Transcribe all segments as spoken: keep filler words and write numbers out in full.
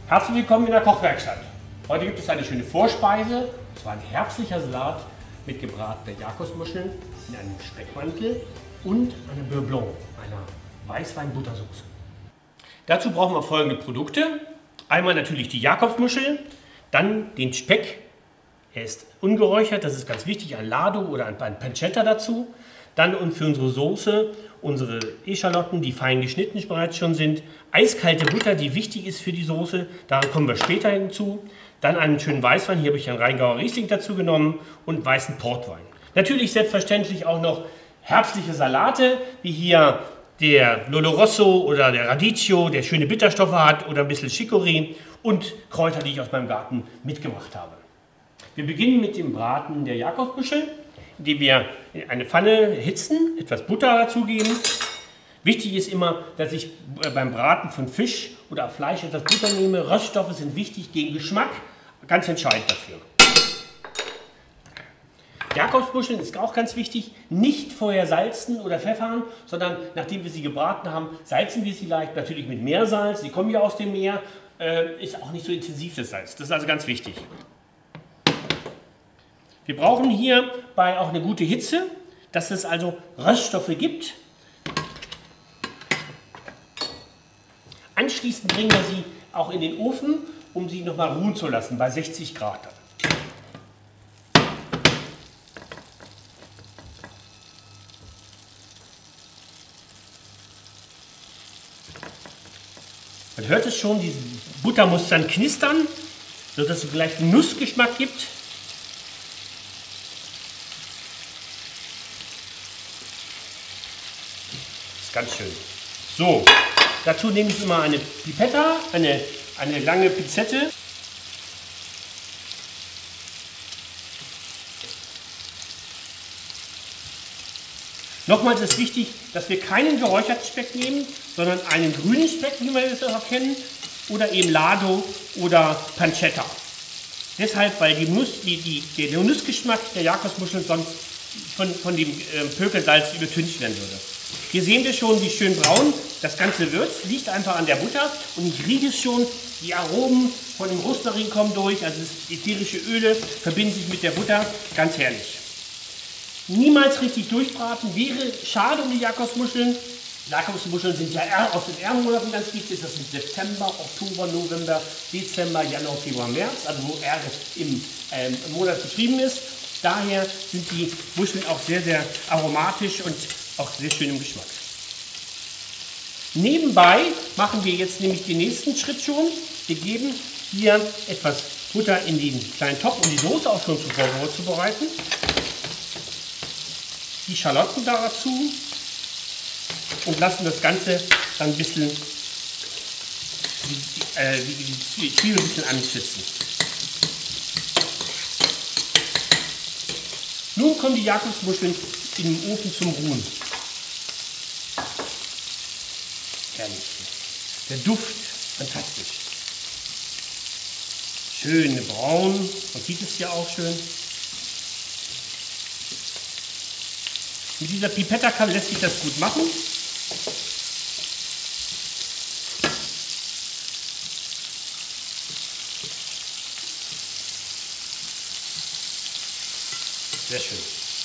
Herzlich willkommen in der Kochwerkstatt. Heute gibt es eine schöne Vorspeise, und zwar ein herbstlicher Salat mit gebratener Jakobsmuscheln in einem Speckmantel und einer Beurre Blanc, einer Weißwein-Buttersoße. Dazu brauchen wir folgende Produkte. Einmal natürlich die Jakobsmuschel, dann den Speck. Er ist ungeräuchert, das ist ganz wichtig, ein Lardo oder ein Pancetta dazu. Dann für unsere Soße unsere Eschalotten, die fein geschnitten bereits schon sind. Eiskalte Butter, die wichtig ist für die Soße, daran kommen wir später hinzu. Dann einen schönen Weißwein, hier habe ich einen Rheingauer Riesling dazu genommen und weißen Portwein. Natürlich selbstverständlich auch noch herbstliche Salate, wie hier der Lolo Rosso oder der Radicchio, der schöne Bitterstoffe hat, oder ein bisschen Chicorée und Kräuter, die ich aus meinem Garten mitgebracht habe. Wir beginnen mit dem Braten der Jakobsmuschel, indem wir in eine Pfanne erhitzen, etwas Butter dazugeben. Wichtig ist immer, dass ich beim Braten von Fisch oder Fleisch etwas Butter nehme. Röststoffe sind wichtig gegen Geschmack, ganz entscheidend dafür. Jakobsmuscheln ist auch ganz wichtig, nicht vorher salzen oder pfeffern, sondern nachdem wir sie gebraten haben, salzen wir sie leicht, natürlich mit Meersalz, sie kommen ja aus dem Meer, äh, ist auch nicht so intensiv das Salz, das ist also ganz wichtig. Wir brauchen hierbei auch eine gute Hitze, dass es also Röststoffe gibt. Anschließend bringen wir sie auch in den Ofen, um sie nochmal ruhen zu lassen, bei sechzig Grad. Man hört es schon, die Butter muss dann knistern, sodass es vielleicht einen Nussgeschmack gibt. Ganz schön. So, dazu nehme ich immer eine Pipetta, eine, eine lange Pinzette. Nochmals ist wichtig, dass wir keinen geräucherten Speck nehmen, sondern einen grünen Speck, wie wir das auch kennen, oder eben Lardo oder Pancetta. Deshalb, weil die Nuss, die, die, der Nussgeschmack der Jakobsmuscheln sonst von, von dem äh, Pökelsalz übertüncht werden würde. Hier sehen wir schon, wie schön braun das Ganze wird. Es liegt einfach an der Butter und ich rieche es schon, die Aromen von dem Rosmarin kommen durch, also das ätherische Öle verbinden sich mit der Butter, ganz herrlich. Niemals richtig durchbraten, wäre schade um die Jakobsmuscheln. Jakobsmuscheln sind ja aus den R-Monaten ganz wichtig, das sind September, Oktober, November, Dezember, Januar, Februar, März, also wo R im, ähm, im Monat beschrieben ist. Daher sind die Muscheln auch sehr, sehr aromatisch und auch sehr schön im Geschmack. Nebenbei machen wir jetzt nämlich den nächsten Schritt schon. Wir geben hier etwas Butter in den kleinen Topf, um die Soße auch schon zuvor vorzubereiten. Die Schalotten dazu und lassen das Ganze dann ein bisschen, äh, die Zwiebeln ein bisschen anschwitzen. Nun kommen die Jakobsmuscheln in den Ofen zum Ruhen. Herrlich. Der Duft, fantastisch. Schön braun, man sieht es hier auch schön. Mit dieser Pipetta lässt sich das gut machen. Sehr schön.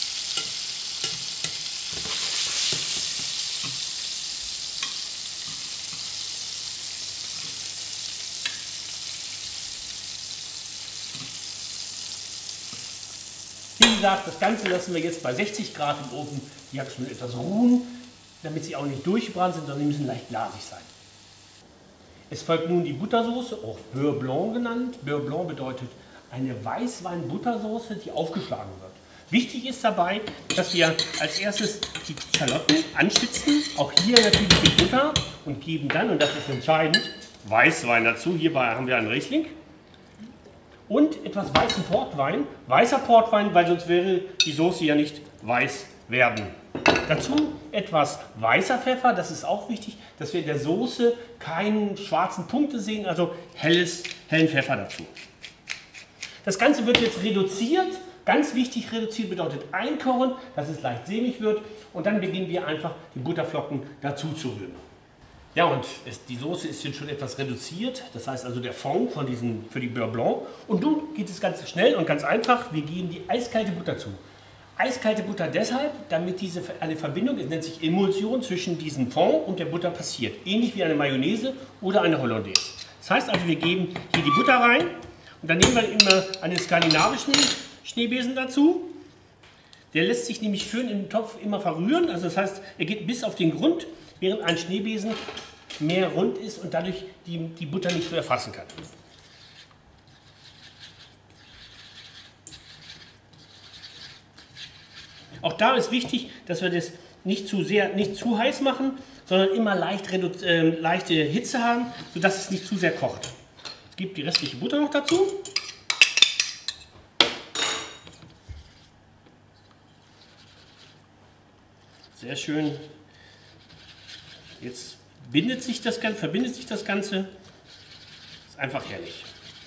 Wie gesagt, das Ganze lassen wir jetzt bei sechzig Grad im Ofen die Jakobsmuscheln etwas ruhen, damit sie auch nicht durchgebrannt sind, sondern die müssen leicht glasig sein. Es folgt nun die Buttersoße, auch Beurre Blanc genannt. Beurre Blanc bedeutet eine Weißwein-Buttersoße, die aufgeschlagen wird. Wichtig ist dabei, dass wir als erstes die Schalotten anschwitzen, auch hier natürlich die Butter, und geben dann, und das ist entscheidend, Weißwein dazu. Hierbei haben wir einen Riesling. Und etwas weißen Portwein. Weißer Portwein, weil sonst wäre die Soße ja nicht weiß werden. Dazu etwas weißer Pfeffer, das ist auch wichtig, dass wir in der Soße keine schwarzen Punkte sehen, also helles, hellen Pfeffer dazu. Das Ganze wird jetzt reduziert. Ganz wichtig, reduziert bedeutet einkochen, dass es leicht sämig wird, und dann beginnen wir einfach die Butterflocken dazu zu rühren. Ja, und es, die Soße ist jetzt schon etwas reduziert. Das heißt also der Fond von diesen, für die Beurre Blanc. Und nun geht es ganz schnell und ganz einfach. Wir geben die eiskalte Butter zu. Eiskalte Butter deshalb, damit diese eine Verbindung, es nennt sich Emulsion, zwischen diesem Fond und der Butter passiert. Ähnlich wie eine Mayonnaise oder eine Hollandaise. Das heißt also, wir geben hier die Butter rein und dann nehmen wir immer einen skandinavischen Schneebesen dazu. Der lässt sich nämlich schön im Topf immer verrühren. Also das heißt, er geht bis auf den Grund, während ein Schneebesen mehr rund ist und dadurch die, die Butter nicht so erfassen kann. Auch da ist wichtig, dass wir das nicht zu sehr, nicht zu heiß machen, sondern immer leicht äh, leichte Hitze haben, sodass es nicht zu sehr kocht. Es gibt die restliche Butter noch dazu. Sehr schön. Jetzt bindet sich das Ganze, verbindet sich das Ganze. Ist einfach herrlich.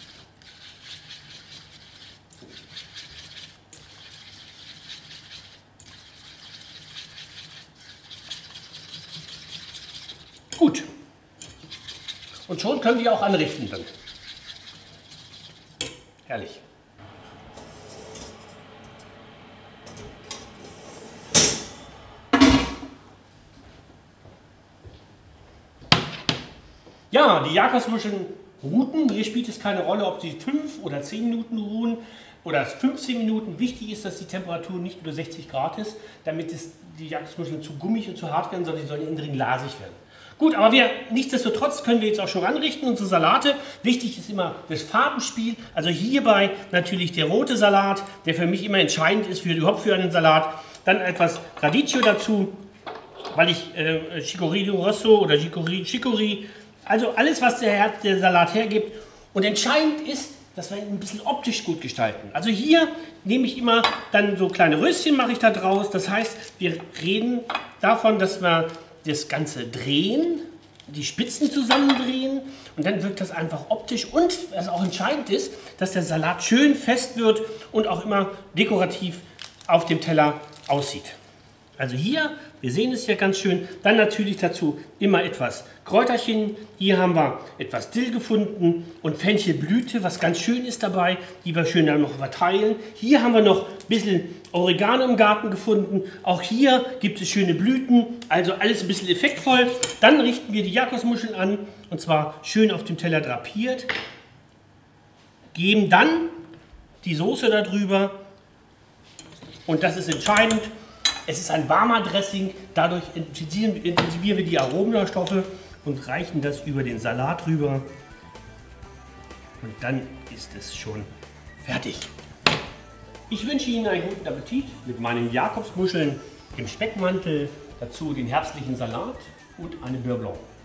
Gut. Und schon können wir auch anrichten dann. Herrlich. Ja, die Jakobsmuscheln ruhen. Hier spielt es keine Rolle, ob sie fünf oder zehn Minuten ruhen oder fünfzehn Minuten. Wichtig ist, dass die Temperatur nicht über sechzig Grad ist, damit es, die Jakobsmuscheln zu gummig und zu hart werden, sondern sie sollen innen drin glasig werden. Gut, aber wir, nichtsdestotrotz können wir jetzt auch schon anrichten, unsere Salate. Wichtig ist immer das Farbenspiel. Also hierbei natürlich der rote Salat, der für mich immer entscheidend ist für überhaupt für einen Salat. Dann etwas Radicchio dazu, weil ich äh, Chicorée di Rosso oder Chicorée, Chicorée, also alles, was der, der Salat hergibt. Und entscheidend ist, dass wir ihn ein bisschen optisch gut gestalten. Also hier nehme ich immer dann so kleine Röschen, mache ich da draus. Das heißt, wir reden davon, dass wir das Ganze drehen, die Spitzen zusammendrehen und dann wirkt das einfach optisch. Und was auch entscheidend ist, dass der Salat schön fest wird und auch immer dekorativ auf dem Teller aussieht. Also hier, wir sehen es hier ganz schön. Dann natürlich dazu immer etwas Kräuterchen. Hier haben wir etwas Dill gefunden und Fenchelblüte, was ganz schön ist dabei, die wir schön dann noch verteilen. Hier haben wir noch ein bisschen Oregano im Garten gefunden. Auch hier gibt es schöne Blüten, also alles ein bisschen effektvoll. Dann richten wir die Jakobsmuscheln an und zwar schön auf dem Teller drapiert. Geben dann die Soße darüber und das ist entscheidend. Es ist ein warmer Dressing, dadurch intensivieren wir die Aromenstoffe und reichen das über den Salat rüber. Und dann ist es schon fertig. Ich wünsche Ihnen einen guten Appetit mit meinen Jakobsmuscheln im Speckmantel, dazu den herbstlichen Salat und eine Beurre Blanc.